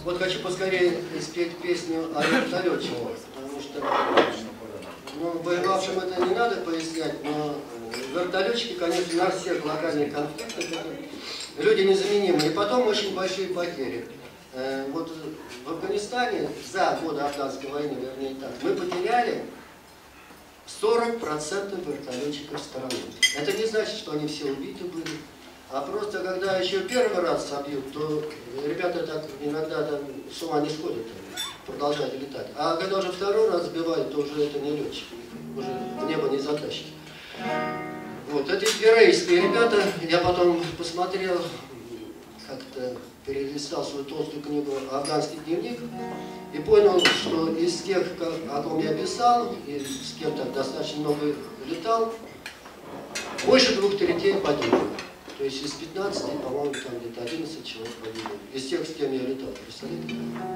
Вот хочу поскорее спеть песню о вертолетчиках, потому что воевавшим это не надо пояснять, но вертолетчики, конечно, на всех локальных конфликтах люди незаменимые. И потом очень большие потери. Вот в Афганистане за годы афганской войны, вернее так, мы потеряли 40% вертолетчиков страны. Это не значит, что они все убиты были. А просто когда еще первый раз собьют, то ребята так иногда там с ума не сходят, продолжают летать. А когда уже второй раз сбивают, то уже это не летчики, уже в небо не затащит. Вот эти геройские ребята, я потом посмотрел, как-то перелистал свою толстую книгу «Афганский дневник» и понял, что из тех, о ком я писал, и с кем так достаточно много летал, больше 2/3 погибло. То есть из 15, по-моему, там где-то 11 человек погибло. Из тех, с кем я летал, представляете?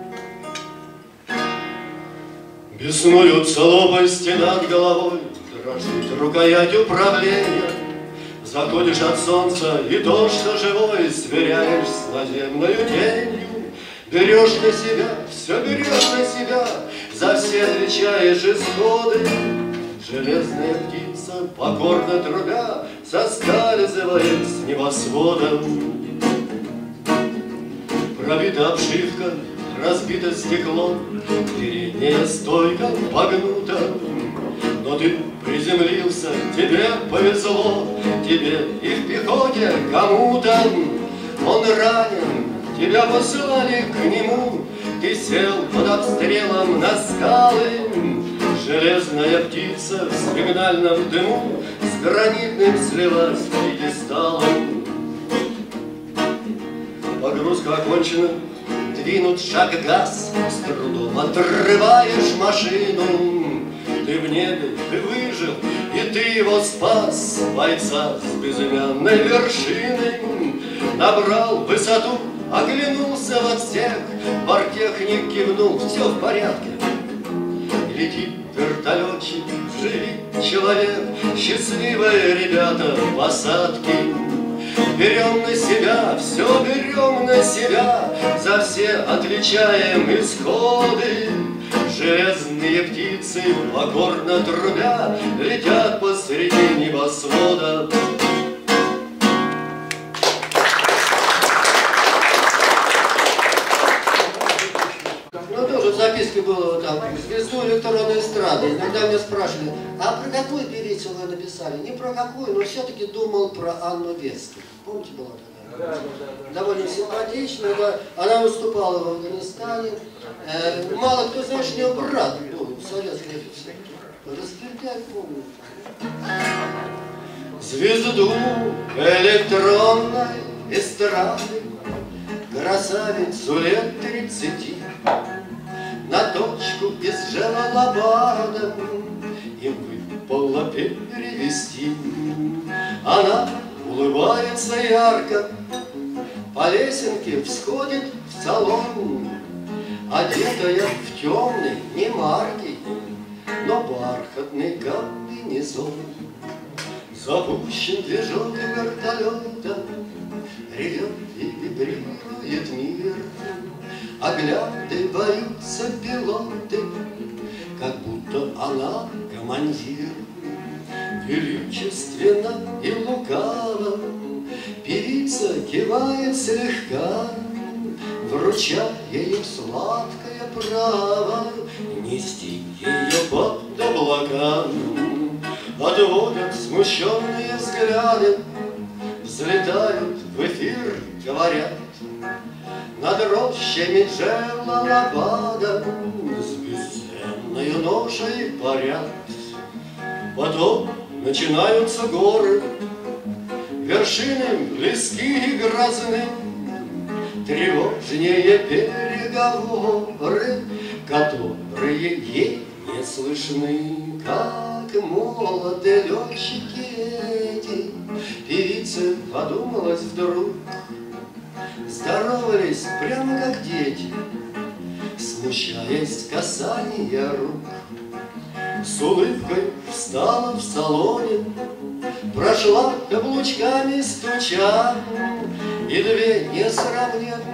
Беснуются лопасти над головой, дрожит рукоять управления. Заходишь от солнца, и то, что живое, сверяешь с наземною тенью. Берешь на себя, все берешь на себя, за все отвечаешь исходы. Железная птица, покорно трубя, соскальзывает с небосводом. Пробита обшивка, разбито стекло, передняя стойка погнута. Но ты приземлился, тебе повезло, тебе и в пехоте кому-то. Он ранен, тебя посылали к нему, ты сел под обстрелом на скалы. Железная птица в сигнальном дыму с гранитным слилась пьедесталом. Погрузка окончена, двинут шаг газ, с трудом отрываешь машину. Ты в небе, ты выжил, и ты его спас, бойца с безымянной вершины. Набрал высоту, оглянулся в отсек, бортехник кивнул, все в порядке. Летит вертолетчик, живи человек, счастливые ребята в посадке. Берем на себя, все берем на себя, за все отвечаем исходы. Железные птицы, покорно трубя, летят посреди небосвода. Ну, тоже в записке было вот так, звезду электронной эстрады. Иногда меня спрашивали, а про какую певицу вы написали? Не про какую, но все-таки думал про Анну Вестер. Помните, была такая? Да. Довольно симпатичная, да. Она выступала в Афганистане. Мало кто, знаешь, у нее брат был, советский офицер. Расстрелять помню. Звезду электронной эстрады, красавицу лет 30, на точку из Джалалабада им выпало перевести. Она улыбается ярко, по лесенке всходит в салон, одетая в темный, не марки, но бархатный комбинезон. Запущен движок вертолета, ревет и вибрирует мир. Оглядываются пилоты, как будто она командир. Величественно и лукаво певица кивает слегка, вручая им сладкое право нести ее под облака. Отводят смущенные взгляды, взлетают в эфир, говорят, над рощами Джалалабада с бесценною ношей парят. Потом начинаются горы, вершины близки и грозны, тревожнее переговоры, которые ей не слышны. Как молоды летчики эти, певица подумалась вдруг, здоровались прямо как дети, смущаясь касания рук. С улыбкой встала в салоне, прошла каблучками стуча, и две несравненные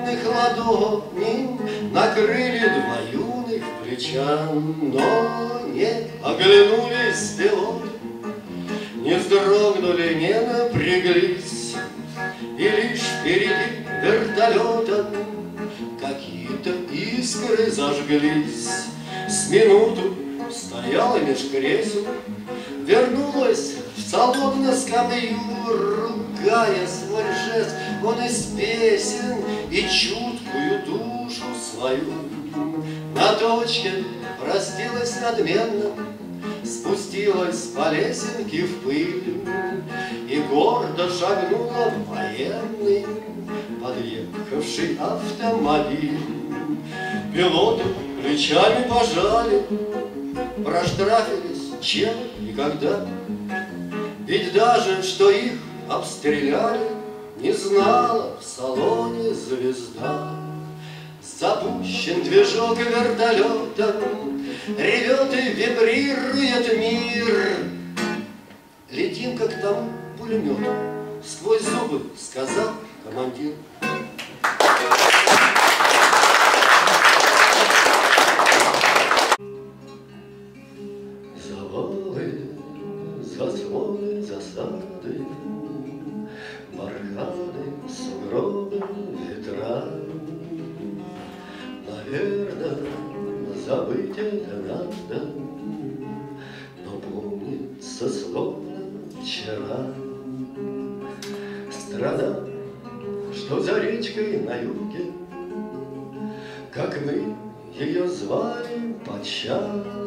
длинных ладоней накрыли два юных плеча, но не оглянулись белой, не вздрогнули, не напряглись, и лишь впереди вертолета какие-то искры зажглись. С минуту стояла меж кресел, вернулась в салон на скамью, ругая свой жест, он из песен и чуткую душу свою. На точке простилась надменно, спустилась по лесенке в пыль и гордо шагнула в военный подъехавший автомобиль. Пилоты плечами пожали, проштрафились чем и когда, ведь даже что их обстреляли, не знала в салоне звезда. Запущен движок вертолета, ревет и вибрирует мир. Летим, как тому пулемету, сквозь зубы сказал командир. Завалы, заслоны, засады, барханы, сугробы, ветра. Наверное, забыть это надо, но помнится словно вчера. Страна, что за речкой на юге, как мы ее звали подчас,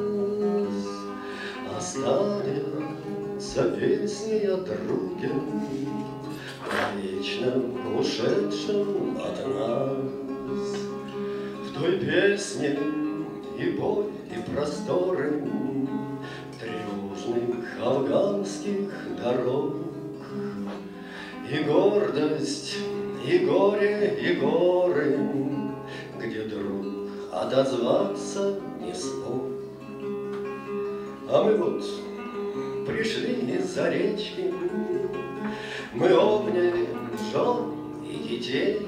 останется песней о друге, о вечном ушедшем от нас. В той песне и боль, и просторы тревожных афганских дорог, и гордость, и горе, и горы, где друг отозваться не смог. А мы вот пришли из-за речки, мы обняли жен и детей,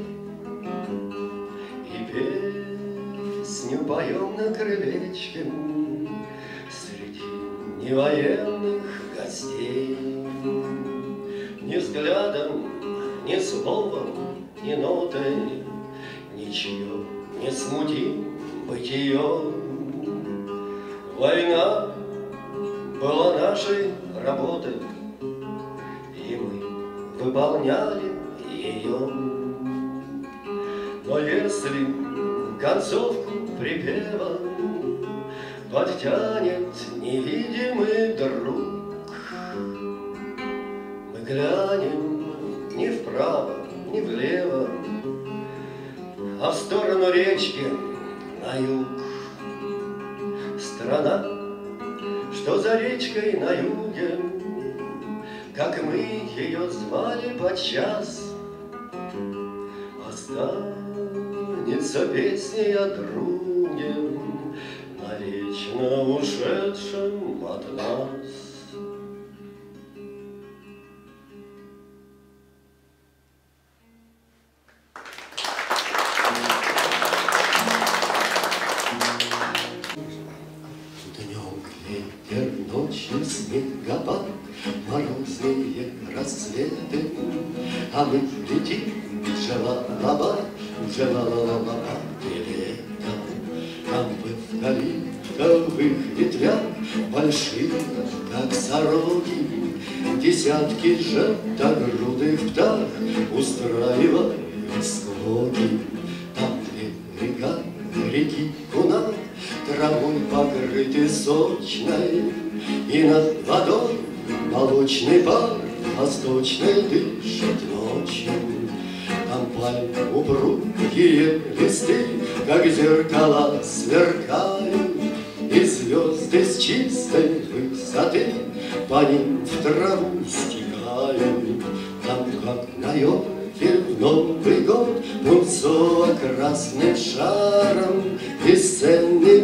и песню поем на крылечке среди невоенных гостей. Ни взглядом, ни словом, ни нотой ничего не смутим бытие. Война была нашей работой, и мы выполняли ее. Но если концовку припева подтянет невидимый друг, мы глянем ни вправо, ни влево, а в сторону речки на юг. Страна, что за речкой на юге, как мы ее звали подчас, останется песней о друге, навечно ушедшем от нас. Ночью снегопад, морозные рассветы, а мы летим, Джалалабад, Джалалабад и лето. Кампы в калитковых ветвях, большие, как сороки, десятки желтогрудых птах устраивают склоки. Там две река, реки Куна, травой покрыты сочной, и над водой молочный пар восточной дышит ночью. Там пальмы упругие листы, как зеркала сверкают, и звезды с чистой высоты по ним в траву стекают. Там, как на елке в Новый год, пунцово-красным шаром бесценный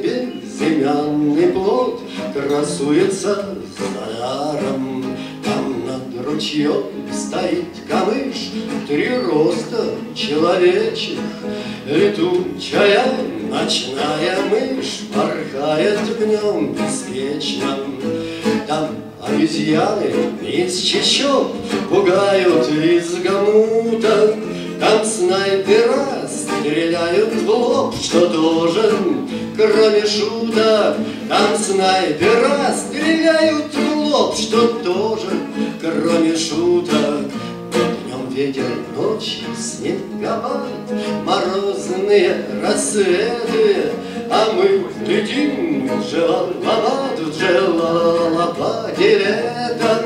безымянный плод красуется за даром. Там над ручьем стоит камыш, 3 роста человечек, летучая ночная мышь порхает в нем беспечно. Там обезьяны из чащоб пугают из гомута, там снайпера стреляют в лоб, что тоже, кроме шуток. Там снайпера стреляют в лоб, что тоже, кроме шуток. Днем ветер, ночью снегопад, морозные рассветы, а мы летим в Джалаламбад, в Джалалабаде лето.